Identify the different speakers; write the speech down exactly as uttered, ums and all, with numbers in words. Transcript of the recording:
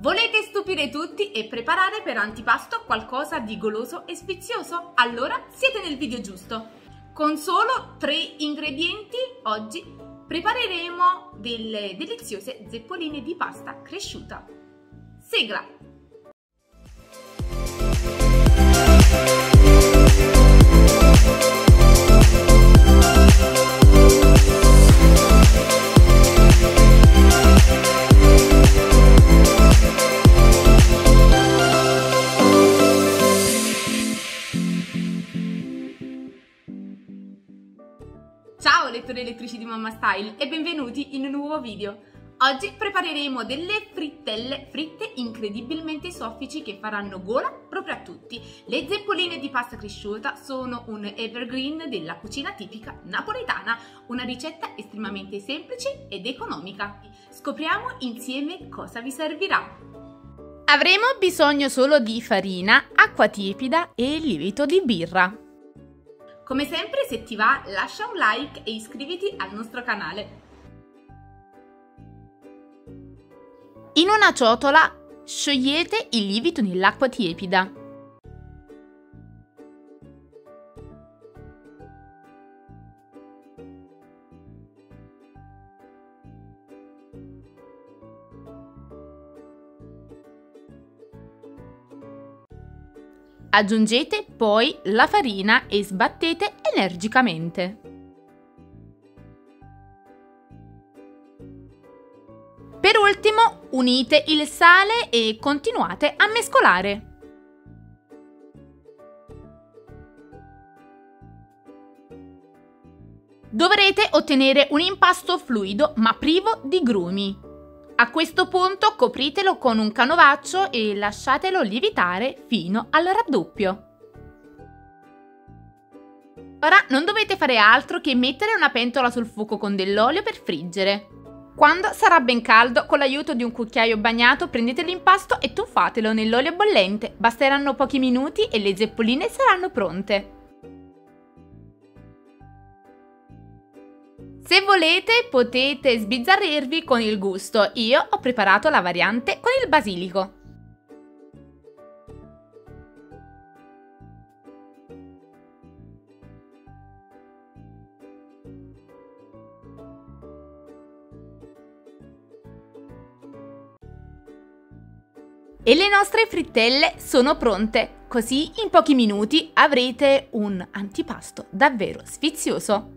Speaker 1: Volete stupire tutti e preparare per antipasto qualcosa di goloso e sfizioso? Allora siete nel video giusto. Con solo tre ingredienti oggi prepareremo delle deliziose zeppoline di pasta cresciuta. Sigla! Ciao lettori e lettrici di Mamma Style e benvenuti in un nuovo video. Oggi prepareremo delle frittelle fritte incredibilmente soffici che faranno gola proprio a tutti. Le zeppoline di pasta cresciuta sono un evergreen della cucina tipica napoletana, una ricetta estremamente semplice ed economica. Scopriamo insieme cosa vi servirà. Avremo bisogno solo di farina, acqua tiepida e lievito di birra. Come sempre, se ti va, lascia un like e iscriviti al nostro canale. In una ciotola sciogliete il lievito nell'acqua tiepida. Aggiungete poi la farina e sbattete energicamente. Per ultimo, unite il sale e continuate a mescolare. Dovrete ottenere un impasto fluido ma privo di grumi. A questo punto copritelo con un canovaccio e lasciatelo lievitare fino al raddoppio. Ora non dovete fare altro che mettere una pentola sul fuoco con dell'olio per friggere. Quando sarà ben caldo, con l'aiuto di un cucchiaio bagnato, prendete l'impasto e tuffatelo nell'olio bollente. Basteranno pochi minuti e le zeppoline saranno pronte. Se volete potete sbizzarrirvi con il gusto, io ho preparato la variante con il basilico. E le nostre frittelle sono pronte, così in pochi minuti avrete un antipasto davvero sfizioso.